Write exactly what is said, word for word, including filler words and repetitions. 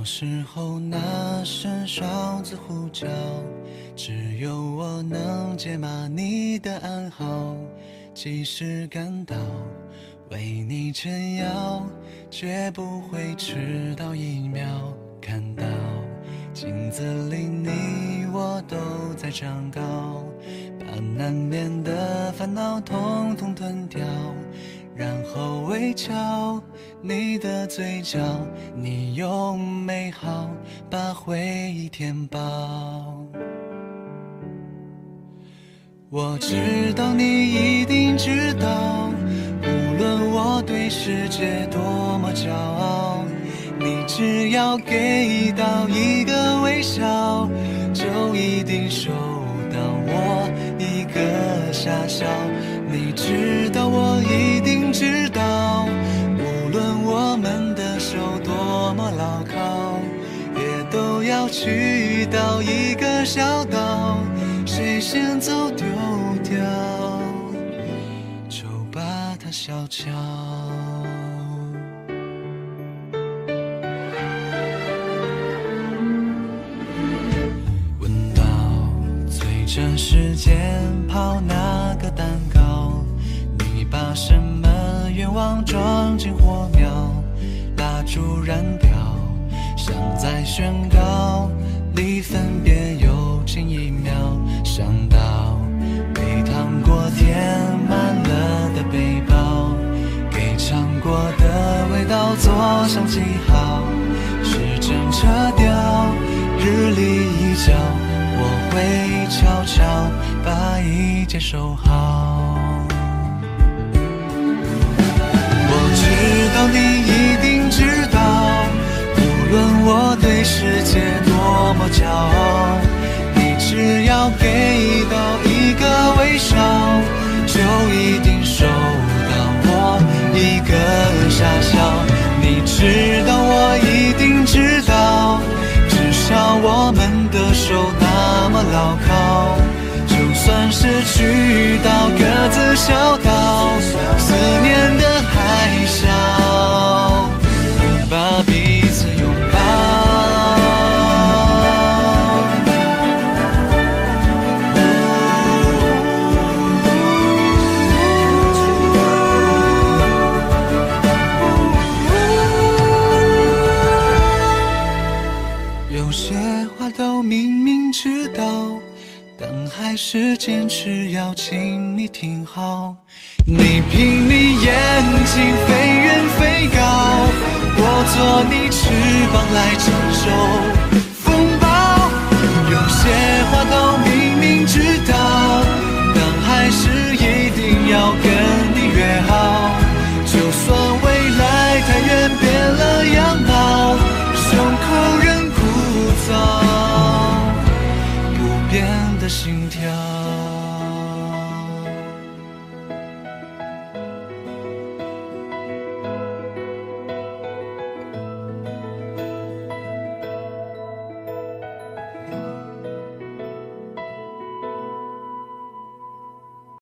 时候那声哨子呼叫，只有我能解码你的暗号，即使感到为你撑腰，绝不会迟到一秒。看到镜子里你我都在长高，把难免的烦恼统统吞掉，然后微笑你的嘴角，你用美好把回忆填饱。我知道你一定知道，无论我对世界多么骄傲，你只要给到一个微笑，就一定收到我一个傻笑。你知道我一定知道，无论我们的手多么牢靠，也都要去到一个小岛，谁先走丢掉，就把它小瞧。闻到随着时间跑那个蛋糕，你把什么愿望装进火苗，蜡烛燃掉，像在宣告离分别有近一秒。想到被糖果填满了的背包，给尝过的味道做上记号，时针撤掉，日历一角，我会悄悄把一切收好。我知道你一定知道，无论我对世界多么骄傲，你只要给到一个微笑，就一定收到我一个傻笑。你知道我一定知道，至少我们的手那么牢靠，就算是去到各自小岛，思念的海啸，把彼此拥抱。有些话都明明知道，但还是坚持要请你听好。你凭你眼睛飞远飞高，我做你翅膀来承受风暴。有些话都明明知道，但还是一定要跟你约好。